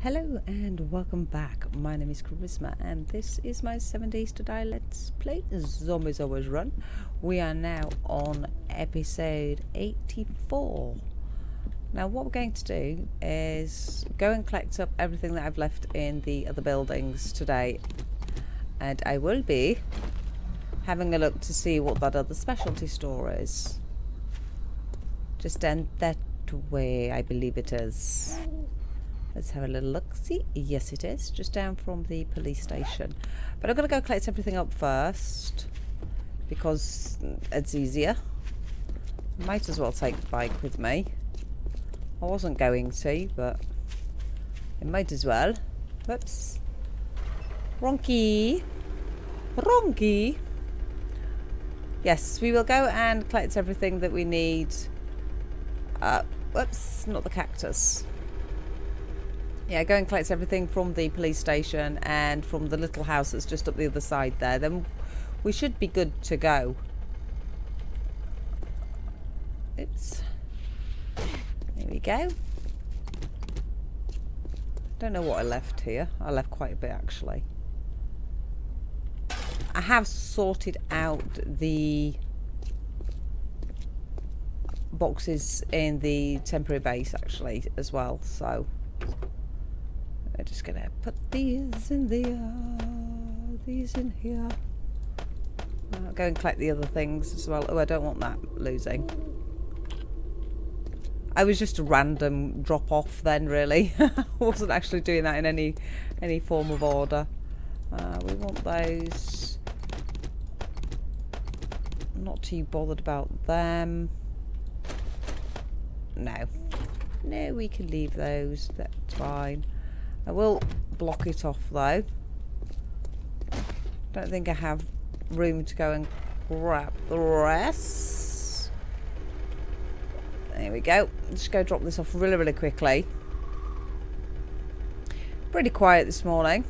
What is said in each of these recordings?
Hello and welcome back. My name is Charisma and this is my 7 Days to Die Let's Play Zombies Always Run. We are now on episode 84. Now what we're going to do is go and collect up everything that I've left in the other buildings today, and I will be having a look to see what that other specialty store is. Just down that way, I believe it is. Let's have a little look. See, yes it is, just down from the police station. But I'm going to go collect everything up first because it's easier. Might as well take the bike with me. I wasn't going to, but I might as well. Whoops. Wronky. Wronky. Yes, we will go and collect everything that we need. Whoops, not the cactus. Yeah, go and collect everything from the police station and from the little house that's just up the other side there. Then we should be good to go. Oops. There we go. Don't know what I left here. I left quite a bit actually. I have sorted out the boxes in the temporary base actually as well, so I'm just gonna put these in there, these in here. I'll go and collect the other things as well. Oh, I don't want that losing. I was just a random drop off then, really. I wasn't actually doing that in any form of order. We want those. I'm not too bothered about them. No. No, we can leave those. That's fine. I will block it off though. Don't think I have room to go and grab the rest. There we go. Just go drop this off really, really quickly. Pretty quiet this morning.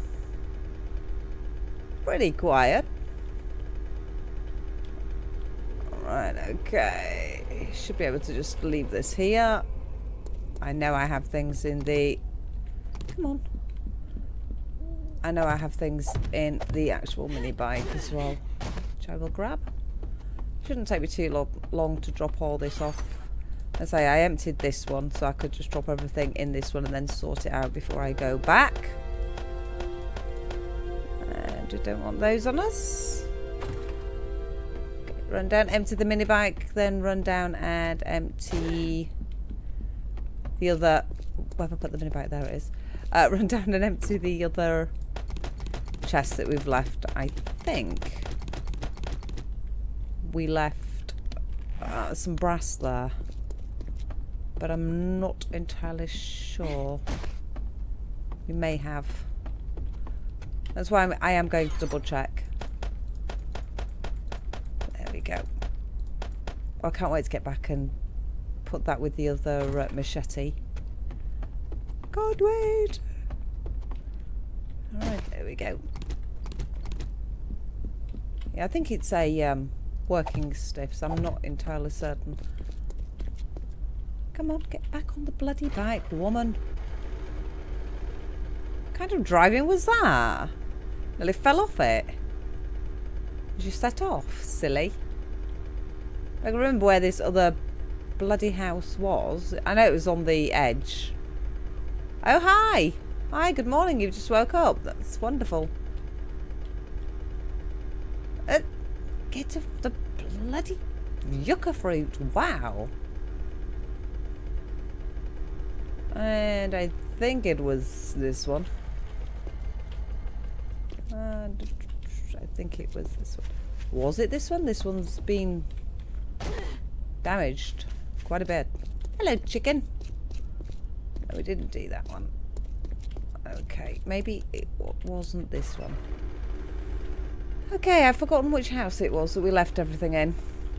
Pretty quiet. Alright, okay. Should be able to just leave this here. I know I have things in the... Come on. I know I have things in the actual mini bike as well, which I will grab. Shouldn't take me too long to drop all this off. I say I emptied this one, so I could just drop everything in this one and then sort it out before I go back. And we don't want those on us. Okay, run down, empty the mini bike, then run down and empty the other... Where have I put the mini bike? There it is. Run down and empty the other chest that we've left. I think we left some brass there, but I'm not entirely sure. We may have. That's why I am going to double check. There we go. I can't wait to get back and put that with the other machete. Can't wait. Alright, there we go. Yeah, I think it's a working stiff, so I'm not entirely certain. Come on, get back on the bloody bike, woman. What kind of driving was that? Nearly fell off it. Did you set off, silly? I can remember where this other bloody house was. I know it was on the edge. Oh, hi. Hi, good morning. You've just woke up. That's wonderful. Get off the bloody yucca fruit. Wow. And I think it was this one. I think it was this one. Was it this one? This one's been damaged quite a bit. Hello, chicken. No, we didn't do that one. Okay, maybe it wasn't this one. Okay, I've forgotten which house it was that we left everything in.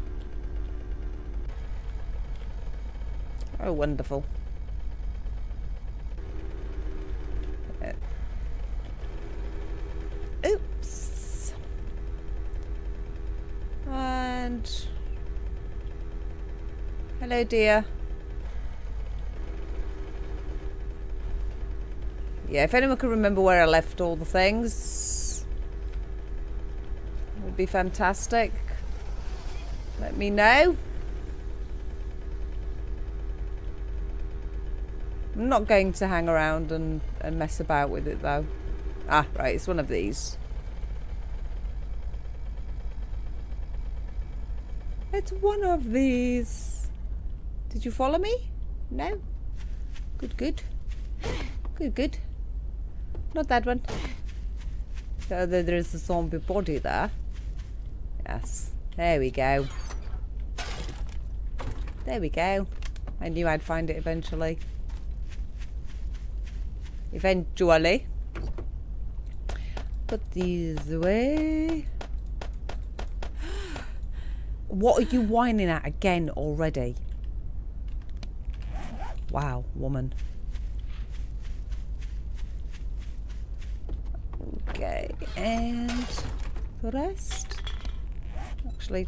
Oh, wonderful. Oops. And... Hello, dear. Yeah, if anyone can remember where I left all the things, it would be fantastic. Let me know. I'm not going to hang around and mess about with it though. Ah, right, it's one of these. It's one of these. Did you follow me? No? Good, good. Good, good. Not that one. So there's a zombie body there. Yes. There we go. There we go. I knew I'd find it eventually. Eventually. Put these away. What are you whining at again already? Wow, woman. Okay, and the rest. Actually,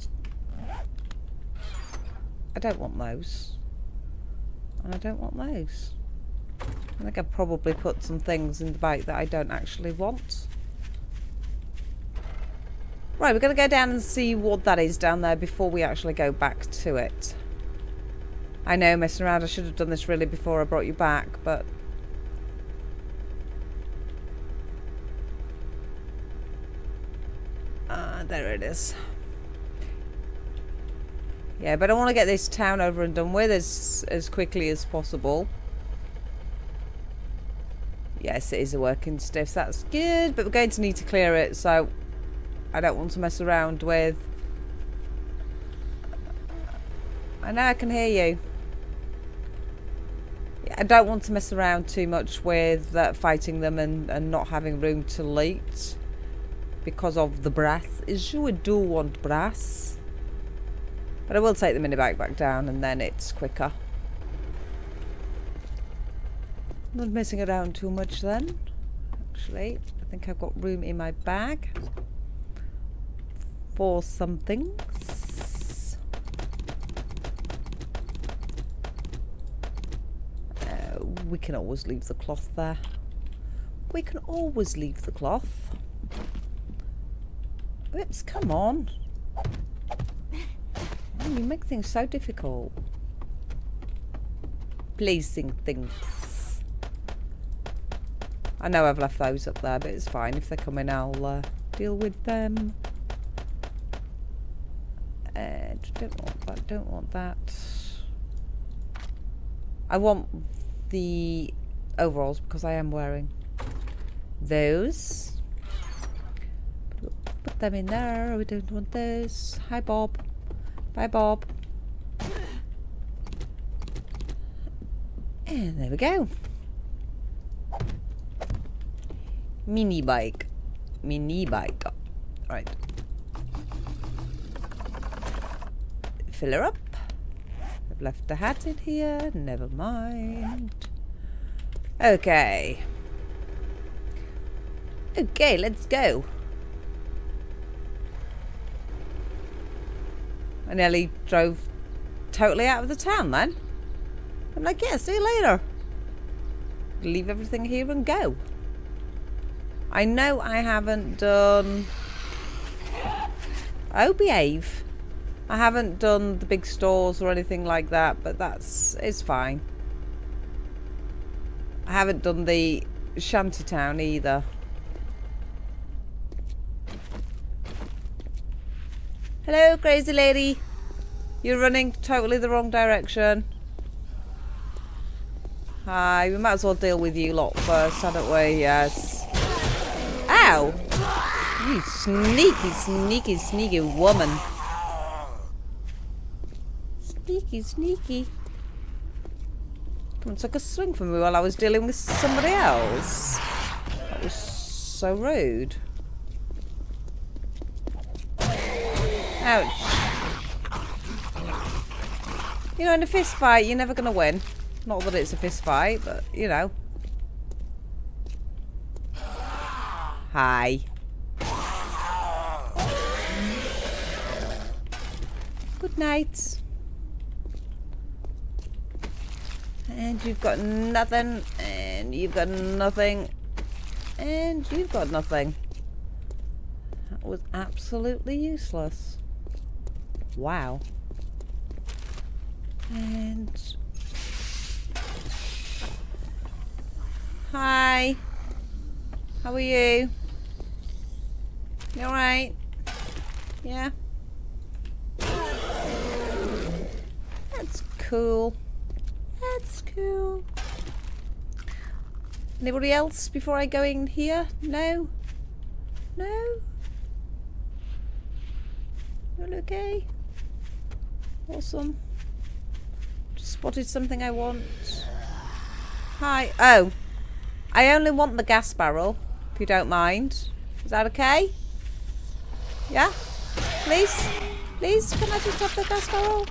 I don't want those. And I don't want those. I think I've probably put some things in the bike that I don't actually want. Right, we're going to go down and see what that is down there before we actually go back to it. I know, messing around, I should have done this really before I brought you back, but... there it is. Yeah, but I want to get this town over and done with as quickly as possible. Yes, it is a working stiff, that's good, but we're going to need to clear it, so I don't want to mess around with... I know I can hear you. Yeah, I don't want to mess around too much with fighting them and not having room to loot because of the brass. I do want brass. But I will take the mini bike back down and then it's quicker. Not messing around too much then. Actually, I think I've got room in my bag for some things. We can always leave the cloth there. We can always leave the cloth. Oops, come on. Oh, you make things so difficult. Placing things. I know I've left those up there, but it's fine. If they come in, I'll deal with them. Don't want that, don't want that. I want the overalls because I am wearing those. Put them in there. We don't want those. Hi, Bob. Bye, Bob. And there we go. Mini bike. Mini bike. Right. Fill her up. I've left the hat in here. Never mind. Okay. Okay, let's go. I nearly drove totally out of the town then. I'm like, yeah, see you later. Leave everything here and go. I know I haven't done... Oh, behave. I haven't done the big stores or anything like that, but it's fine. I haven't done the shantytown either. Hello, crazy lady. You're running totally the wrong direction. Hi, we might as well deal with you lot first, hadn't we? Yes. Ow! You sneaky, sneaky, sneaky woman. Sneaky, sneaky. Come on, took a swing from me while I was dealing with somebody else. That was so rude. Ouch. You know, in a fist fight, you're never going to win. Not that it's a fist fight, but, you know. Hi. Good night. And you've got nothing. And you've got nothing. And you've got nothing. That was absolutely useless. Wow. And... Hi. How are you? You alright? Yeah? That's cool. That's cool. Anybody else before I go in here? No? No? You all okay? Awesome. Just spotted something I want. Hi. Oh. I only want the gas barrel, if you don't mind. Is that okay? Yeah? Please? Please, can I just have the gas barrel?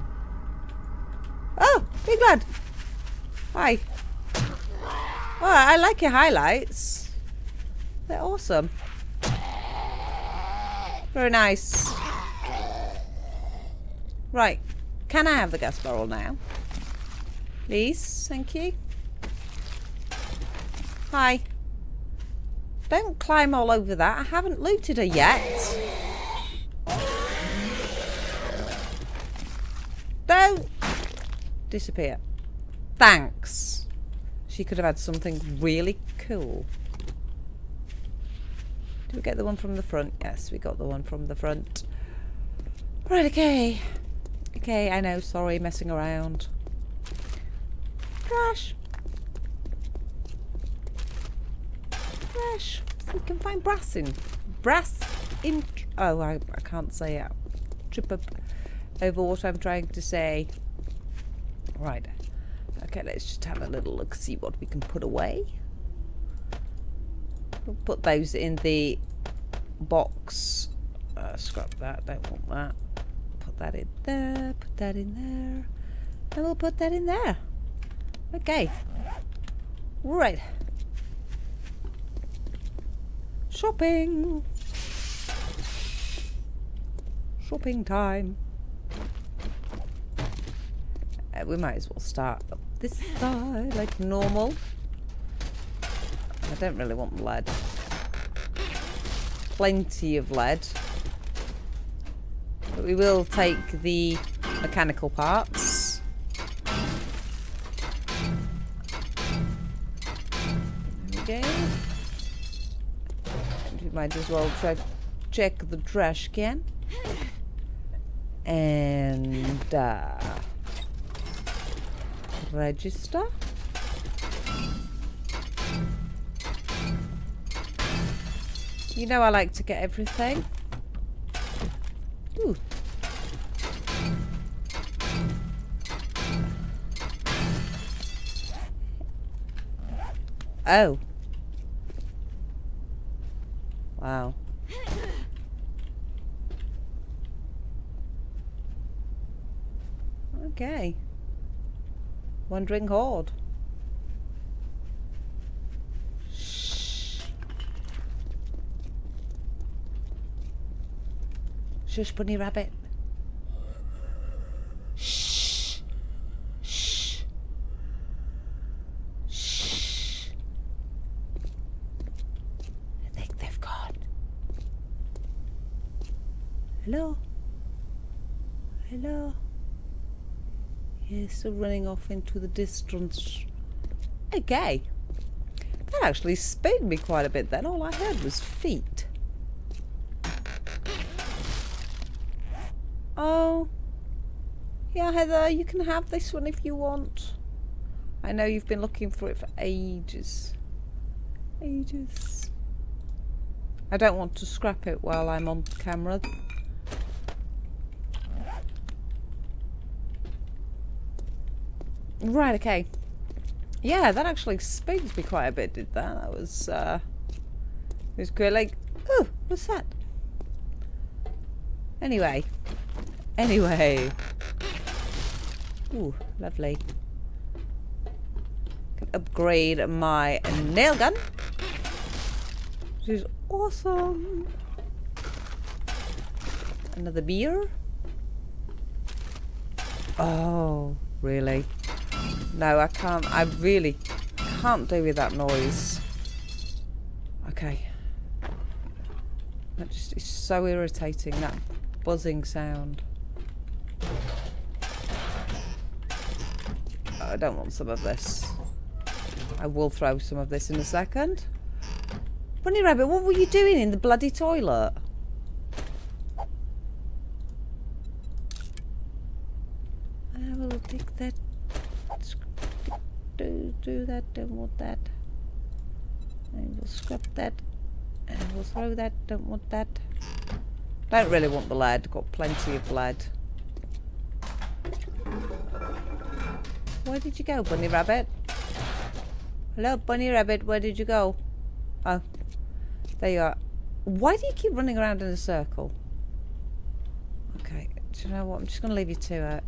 Oh, big lad. Hi. Oh, I like your highlights. They're awesome. Very nice. Right. Can I have the gas barrel now? Please, thank you. Hi. Don't climb all over that. I haven't looted her yet. Don't disappear. Thanks. She could have had something really cool. Did we get the one from the front? Yes, we got the one from the front. Right, okay. Okay, I know, sorry, messing around. Trash. Trash. So we can find brass in. Brass in... Oh, I can't say it. Trip up over what I'm trying to say. Right. Okay, let's just have a little look, see what we can put away. We'll put those in the box. Scrap that, don't want that. Put that in there, put that in there. And we'll put that in there. Okay. Right. Shopping. Shopping time. We might as well start up this side like normal. I don't really want lead. Plenty of lead. But we will take the mechanical parts. There we go. And we might as well try to check the trash can. And register. You know I like to get everything. Ooh. Oh. Wow. Okay. Wandering Horde. Shh. Shush, bunny rabbit. Shh. Shh. Shh. I think they've gone. Hello? Hello? Yeah, still running off into the distance. Okay. That actually spooked me quite a bit then. All I heard was feet. Oh. Yeah, Heather, you can have this one if you want. I know you've been looking for it for ages. Ages. I don't want to scrap it while I'm on camera. Right, okay. Yeah, that actually spooked me quite a bit, did that? That was, it was great. Like, oh, what's that? Anyway. Ooh, lovely. Can upgrade my nail gun. Which is awesome. Another beer. Oh, really? No, I can't. I really can't do with that noise. Okay. That just is so irritating, that buzzing sound. I don't want some of this. I will throw some of this in a second. Bunny Rabbit, what were you doing in the bloody toilet? I will take that. Do that, don't want that. And we'll scrap that. And we'll throw that, don't want that. Don't really want the lead, got plenty of lead. Where did you go, Bunny Rabbit? Hello, Bunny Rabbit, where did you go? Oh, there you are. Why do you keep running around in a circle? Okay, do you know what? I'm just going to leave you to it.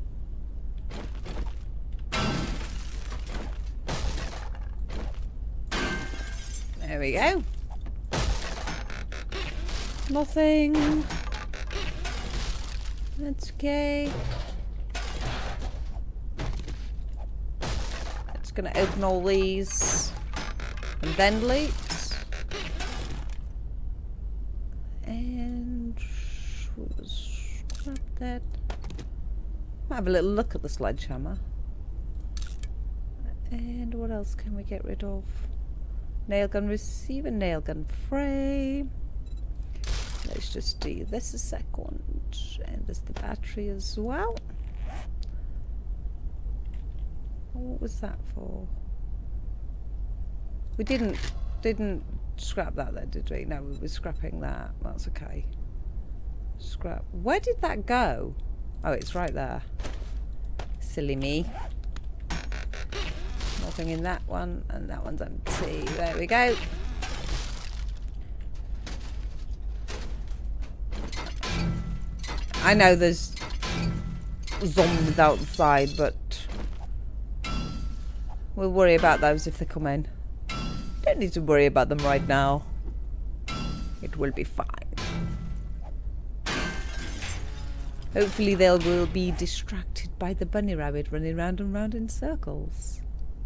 There we go. Nothing. That's okay. It's going to open all these and then delete. And we'll scrap that. Might have a little look at the sledgehammer. And what else can we get rid of? Nailgun receiver, nailgun frame. Let's just do this a second. And there's the battery as well. What was that for? We didn't scrap that then, did we? No, we were scrapping that. That's okay. Scrap. Where did that go? Oh, it's right there. Silly me. Nothing in that one, and that one's empty. There we go. I know there's zombies outside, but we'll worry about those if they come in. Don't need to worry about them right now. It will be fine. Hopefully they will be distracted by the bunny rabbit running round and round in circles.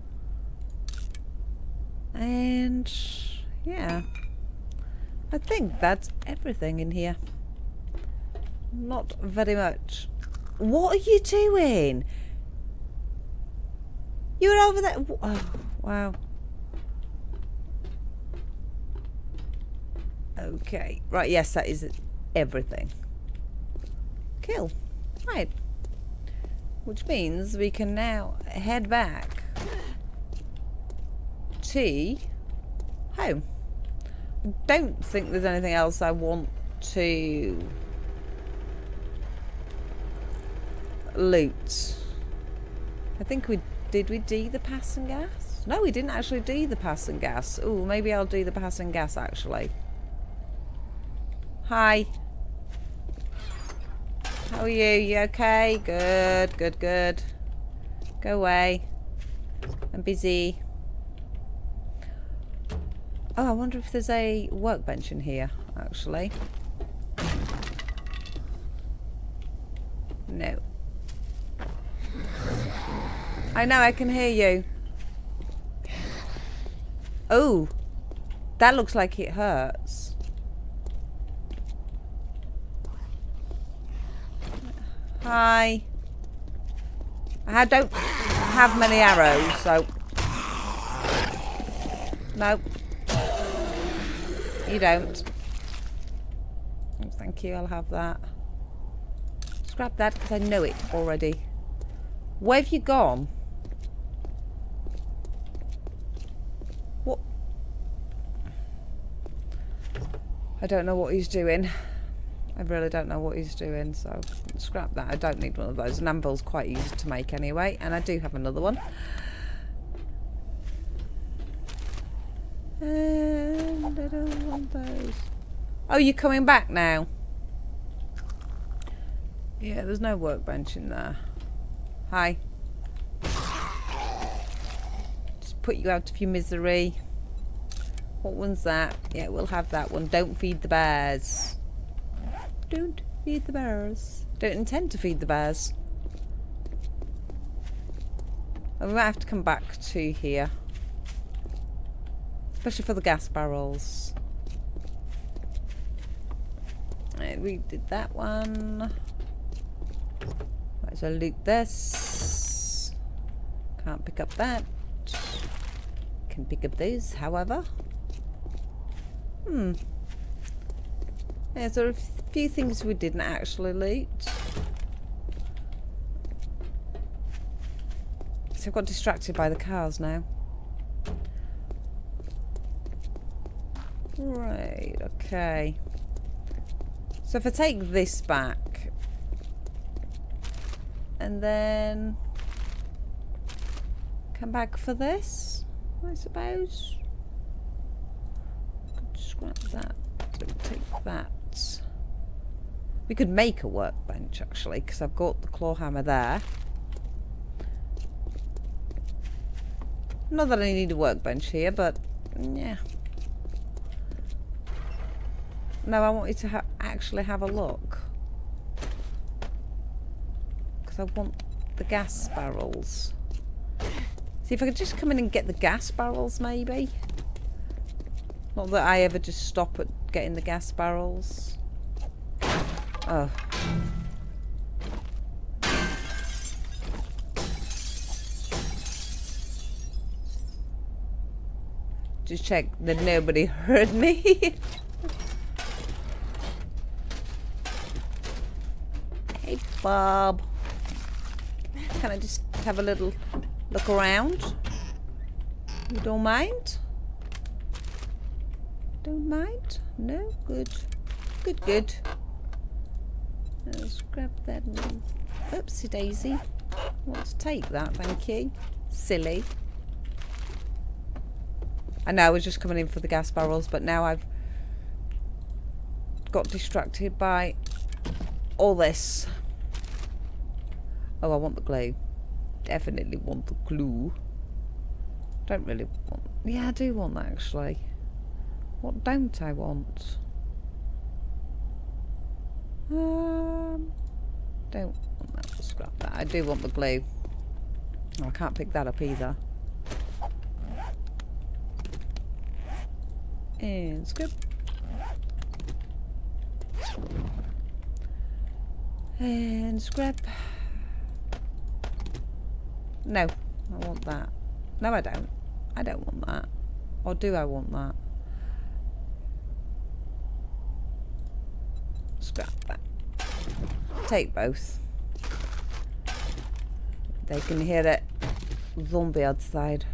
And yeah, I think that's everything in here. Not very much. What are you doing? You're over there. Oh, wow. Okay. Right, yes, that is everything. Cool. Right. Which means we can now head back to home. I don't think there's anything else I want to loot. I think did we do the passing gas? No, we didn't actually do the passing gas. Oh, maybe I'll do the passing gas actually. Hi. How are you? You okay? Good, good, good. Go away. I'm busy. Oh, I wonder if there's a workbench in here, actually. No. I know, I can hear you. Oh, that looks like it hurts. Hi. I don't have many arrows, so... Nope. You don't. Oh, thank you, I'll have that. Scrap that because I know it already. Where have you gone? What? I don't know what he's doing. I really don't know what he's doing, so scrap that. I don't need one of those. An anvil's quite easy to make anyway, and I do have another one. And I don't want those. Oh, you're coming back now? Yeah, there's no workbench in there. Hi. Just put you out of your misery. What one's that? Yeah, we'll have that one. Don't feed the bears. Don't feed the bears. Don't intend to feed the bears. And we might have to come back to here. Especially for the gas barrels. And we did that one. Might as well loot this. Can't pick up that. Can pick up those, however. Yeah, so a few things we didn't actually loot. So I've got distracted by the cars now. Right, okay. So if I take this back and then come back for this, I suppose. Could scrap that. Take that. We could make a workbench actually, because I've got the claw hammer there. Not that I need a workbench here, but yeah. No, I want you to actually have a look. Because I want the gas barrels. See if I could just come in and get the gas barrels, maybe. Not that I ever just stop at getting the gas barrels. Oh. Just check that nobody heard me. Hey, Bob. Can I just have a little look around? You don't mind? Don't mind? No? Good. Good, good. Let's grab that. Oopsie daisy. I want to take that, thank you. Silly. I know I was just coming in for the gas barrels, but now I've got distracted by all this. Oh, I want the glue. Definitely want the glue. Don't really want... Yeah, I do want that, actually. What don't I want? Don't want that. Scrap that. I do want the glue. Oh, I can't pick that up either. And scrap. And scrap. No, I want that. No, I don't. I don't want that. Or do I want that? Scrap that. Take both. They can hear it. Zombie outside.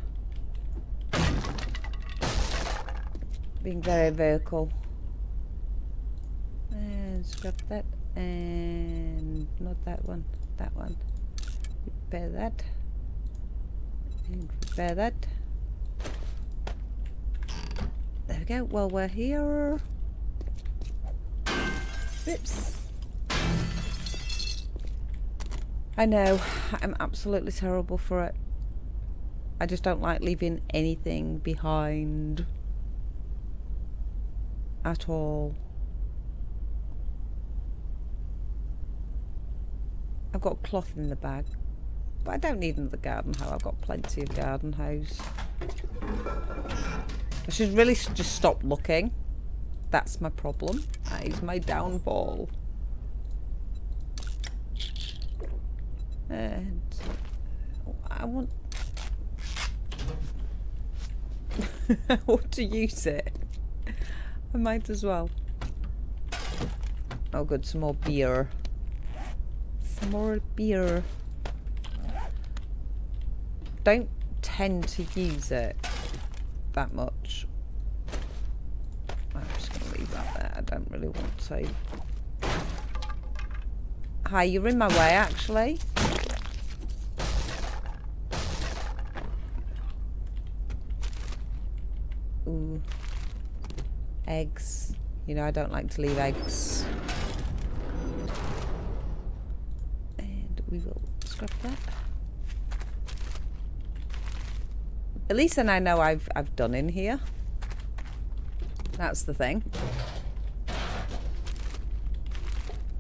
Being very vocal. And scrap that. And not that one. That one. Repair that. And repair that. There we go. While we're here. Oops. I know. I'm absolutely terrible for it. I just don't like leaving anything behind. At all. I've got cloth in the bag, but I don't need another garden hoe. I've got plenty of garden hose. I should really just stop looking. That's my problem. That is my downfall. And I want I want to use it. I might as well. Oh good, some more beer. Some more beer. Don't tend to use it that much. I'm just going to leave that there. I don't really want to. Hi, you're in my way actually. Ooh. Eggs. You know, I don't like to leave eggs. And we will scrap that. At least then I know I've done in here. That's the thing.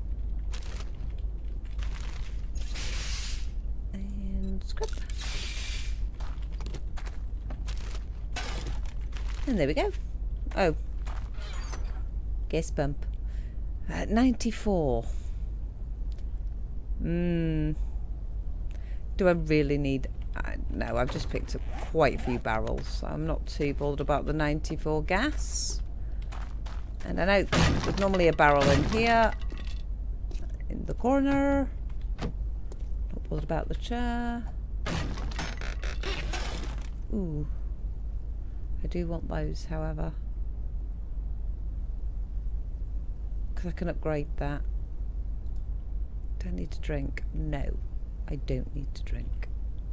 And scrap. And there we go. Oh. Gas pump. 94. Do I really need... no, I've just picked up quite a few barrels. So I'm not too bothered about the 94 gas. And I know there's normally a barrel in here. In the corner. Not bothered about the chair. Ooh. I do want those, however. Because I can upgrade that. Do I need to drink? No. I don't need to drink.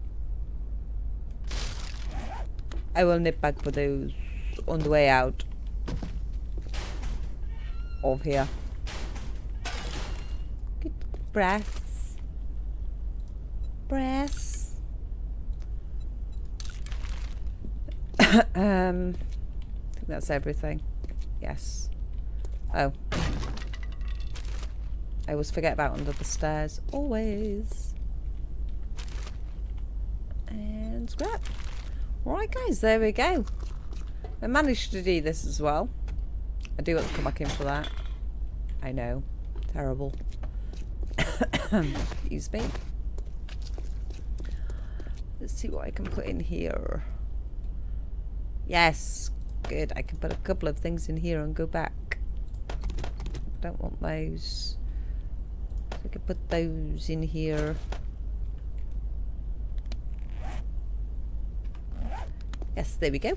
I will nip back for those on the way out of here. Good brass. Brass. I think that's everything. Yes. Oh. I always forget about under the stairs. Always. And scrap. Alright guys, there we go. I managed to do this as well. I do want to come back in for that. I know. Terrible. Excuse me. Let's see what I can put in here. Yes. Good. I can put a couple of things in here and go back. Don't want those. So I can put those in here. Yes, there we go.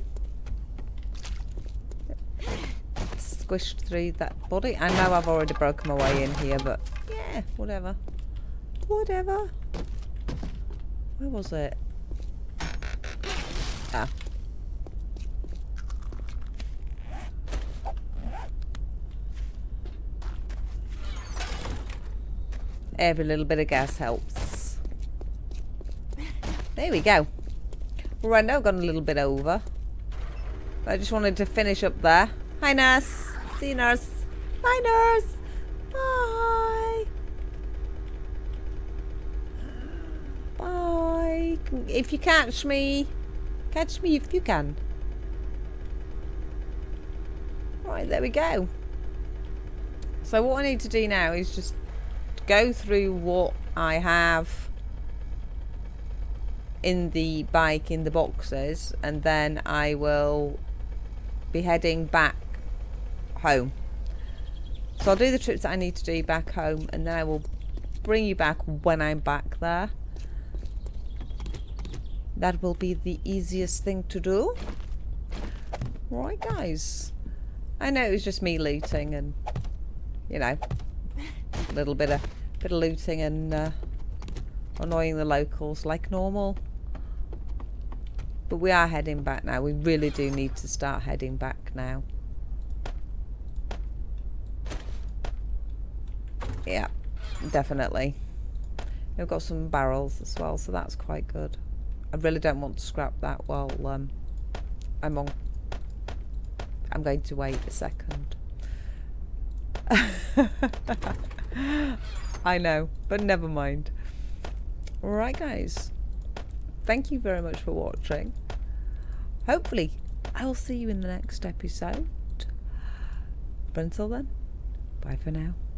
Squished through that body. I know I've already broken my way in here, but yeah, whatever. Whatever. Where was it? Ah. Every little bit of gas helps. There we go. Right, now I've gone a little bit over. But I just wanted to finish up there. Hi, nurse. See you, nurse. Bye, nurse. Bye. Bye. If you catch me if you can. Right, there we go. So what I need to do now is just go through what I have in the bike, in the boxes, and then I will be heading back home. So I'll do the trips that I need to do back home, and then I will bring you back when I'm back there. That will be the easiest thing to do. Right, guys. I know it was just me looting and, you know, a little bit of looting and annoying the locals like normal. But we are heading back now. We really do need to start heading back now. Yeah, definitely. We've got some barrels as well, so that's quite good. I really don't want to scrap that while I'm on. I'm going to wait a second. I know, but never mind. Alright guys, thank you very much for watching. Hopefully I will see you in the next episode. But until then, bye for now.